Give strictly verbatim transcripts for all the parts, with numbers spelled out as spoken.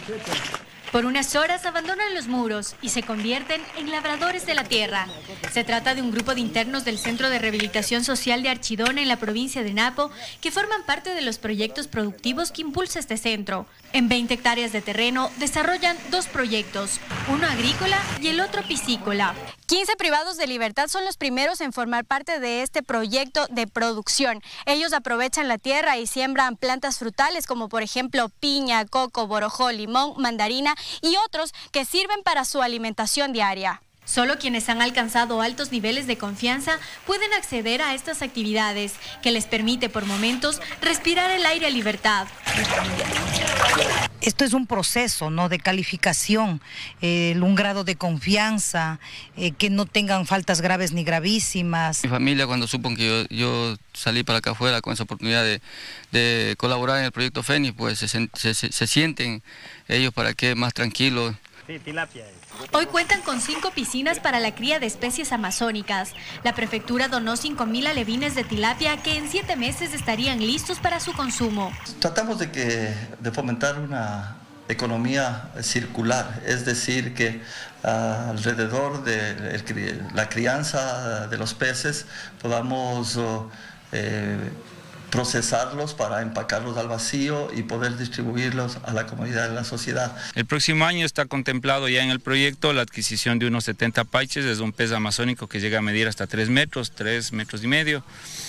Por unas horas abandonan los muros y se convierten en labradores de la tierra. Se trata de un grupo de internos del Centro de Rehabilitación Social de Archidona en la provincia de Napo que forman parte de los proyectos productivos que impulsa este centro. En veinte hectáreas de terreno desarrollan dos proyectos, uno agrícola y el otro piscícola. quince privados de libertad son los primeros en formar parte de este proyecto de producción. Ellos aprovechan la tierra y siembran plantas frutales como por ejemplo piña, coco, borojó, limón, mandarina y otros que sirven para su alimentación diaria. Solo quienes han alcanzado altos niveles de confianza pueden acceder a estas actividades, que les permite por momentos respirar el aire a libertad. Esto es un proceso, ¿no?, de calificación, eh, un grado de confianza, eh, que no tengan faltas graves ni gravísimas. Mi familia, cuando supo que yo, yo salí para acá afuera con esa oportunidad de, de colaborar en el proyecto Fénix, pues se, se, se, se sienten ellos para que más tranquilos. Sí, tilapia. Hoy cuentan con cinco piscinas para la cría de especies amazónicas. La prefectura donó cinco mil alevines de tilapia que en siete meses estarían listos para su consumo. Tratamos de, que, de fomentar una economía circular, es decir, que uh, alrededor de el, la crianza de los peces podamos uh, eh, procesarlos para empacarlos al vacío y poder distribuirlos a la comunidad de la sociedad. El próximo año está contemplado ya en el proyecto la adquisición de unos setenta paiches, es un pez amazónico que llega a medir hasta tres metros, tres metros y medio.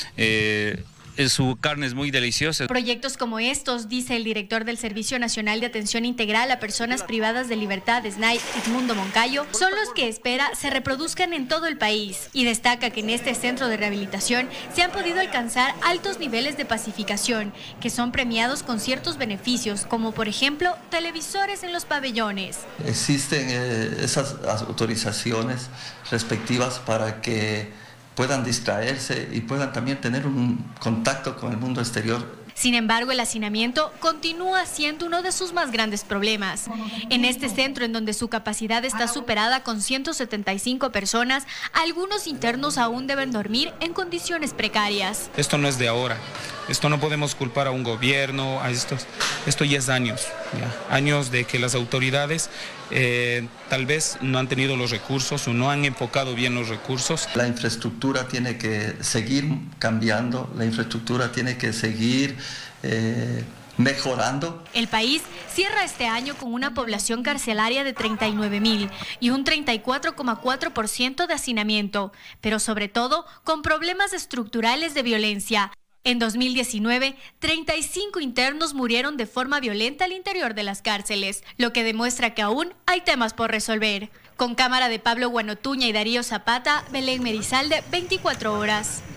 Eh, Su carne es muy deliciosa. Proyectos como estos, dice el director del Servicio Nacional de Atención Integral a Personas Privadas de Libertad, S N A I, Edmundo Moncayo, son los que espera se reproduzcan en todo el país y destaca que en este centro de rehabilitación se han podido alcanzar altos niveles de pacificación, que son premiados con ciertos beneficios, como por ejemplo televisores en los pabellones. Existen eh, esas autorizaciones respectivas para que puedan distraerse y puedan también tener un contacto con el mundo exterior. Sin embargo, el hacinamiento continúa siendo uno de sus más grandes problemas. En este centro, en donde su capacidad está superada con ciento setenta y cinco personas, algunos internos aún deben dormir en condiciones precarias. Esto no es de ahora, esto no podemos culpar a un gobierno, a estos, esto ya es años, ya, años de que las autoridades eh, tal vez no han tenido los recursos o no han enfocado bien los recursos. La infraestructura tiene que seguir cambiando, la infraestructura tiene que seguir eh, mejorando. El país cierra este año con una población carcelaria de treinta y nueve mil y un treinta y cuatro coma cuatro por ciento de hacinamiento, pero sobre todo con problemas estructurales de violencia. En dos mil diecinueve, treinta y cinco internos murieron de forma violenta al interior de las cárceles, lo que demuestra que aún hay temas por resolver. Con cámara de Pablo Guanotuña y Darío Zapata, Belén Merizalde, veinticuatro horas.